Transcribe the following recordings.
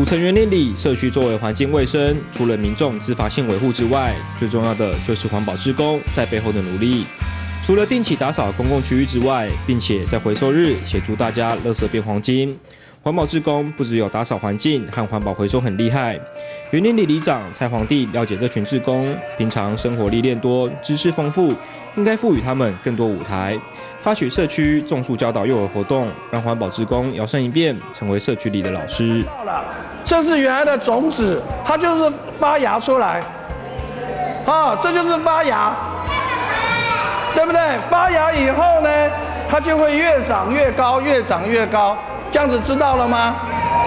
成园林里，社区作为环境卫生，除了民众自发性维护之外，最重要的就是环保志工在背后的努力。除了定期打扫公共区域之外，并且在回收日协助大家垃圾变黄金。环保志工不只有打扫环境和环保回收很厉害，园林里里长蔡皇帝了解这群志工，平常生活历练多，知识丰富，应该赋予他们更多舞台，发起社区种树教导幼儿活动，让环保志工摇身一变，成为社区里的老师。 这是原来的种子，它就是发芽出来，这就是发芽，对不对？发芽以后呢，它就会越长越高，越长越高。这样子知道了吗？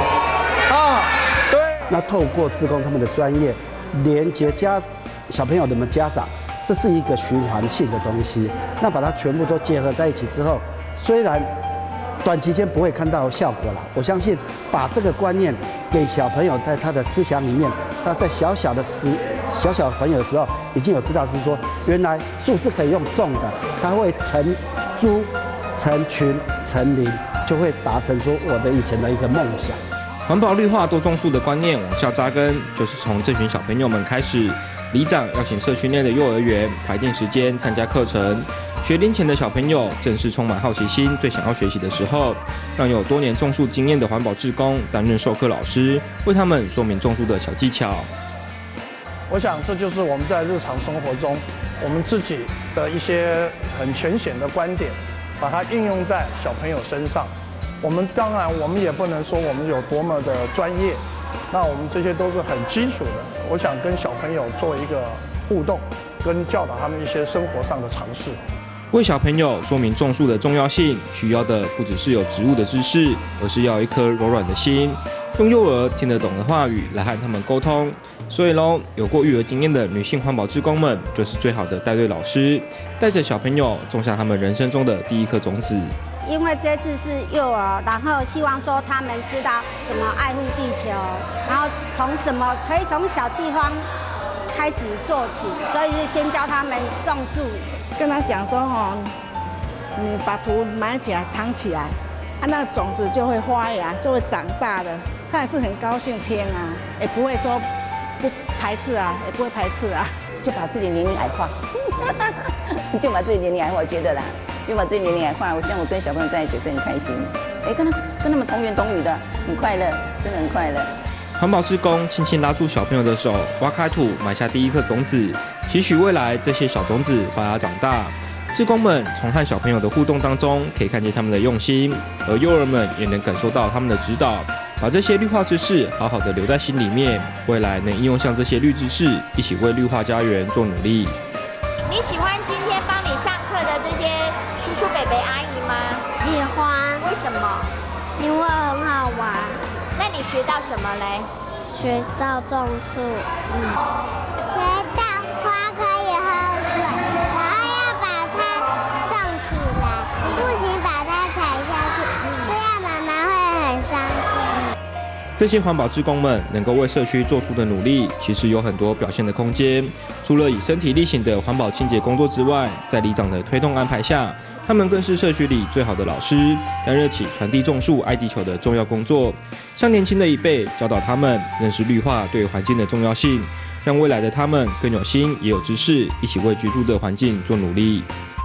对。 那透过志工他们的专业，连接小朋友的家长，这是一个循环性的东西。那把它全部都结合在一起之后，虽然短期间不会看到效果了，我相信把这个观念给小朋友，在他的思想里面，他在小小朋友的时候，已经有知道是说，原来树是可以用种的，它会成株、成群、成林。就会达成说我的以前的一个梦想。 环保绿化多种树的观念往下扎根，就是从这群小朋友们开始。里长邀请社区内的幼儿园排定时间参加课程。学龄前的小朋友正是充满好奇心、最想要学习的时候，让有多年种树经验的环保志工担任授课老师，为他们说明种树的小技巧。 我想这就是我们在日常生活中，我们自己的一些很浅显的观点。把它应用在小朋友身上，当然我们也不能说我们有多么的专业，那我们这些都是很基础的。我想跟小朋友做一个互动，跟教导他们一些生活上的常识。 为小朋友说明种树的重要性，需要的不只是有植物的知识，而是要有一颗柔软的心，用幼儿听得懂的话语来和他们沟通。所以有过育儿经验的女性环保志工们，就是最好的带队老师，带着小朋友种下他们人生中的第一颗种子。 因为这次是幼儿，然后希望说他们知道怎么爱护地球，然后可以从小地方开始做起，所以就先教他们种树。 跟他讲说你把土埋起来、藏起来，那个种子就会发芽，就会长大的。他也是很高兴听啊，也不会说不排斥啊，也不会排斥啊， 就把自己年龄矮化，就把自己年龄矮化，我觉得啦，就把自己年龄矮化。我像我跟小朋友在一起是很开心，跟他们同源同语的，很快乐，真的很快乐。 环保志工轻轻拉住小朋友的手，挖开土，埋下第一颗种子，期许未来这些小种子发芽长大。志工们从和小朋友的互动当中，可以看见他们的用心，而幼儿们也能感受到他们的指导，把这些绿化知识好好的留在心里面，未来能应用上这些绿知识，一起为绿化家园做努力。 你喜欢今天帮你上课的这些叔叔、伯伯、阿姨吗？ 喜欢。 为什么？ 因为很好玩。 那你学到什么嘞？ 学到种树。 学到花可以喝水，然后要把它种起来，不行把它踩下去，这样妈妈会很伤心。 这些环保志工们能够为社区做出的努力，其实有很多表现的空间。除了以身体力行的环保清洁工作之外，在里长的推动安排下，他们更是社区里最好的老师，担任起传递种树、爱地球的重要工作，向年轻的一辈教导他们认识绿化对环境的重要性，让未来的他们更有心也有知识，一起为居住的环境做努力。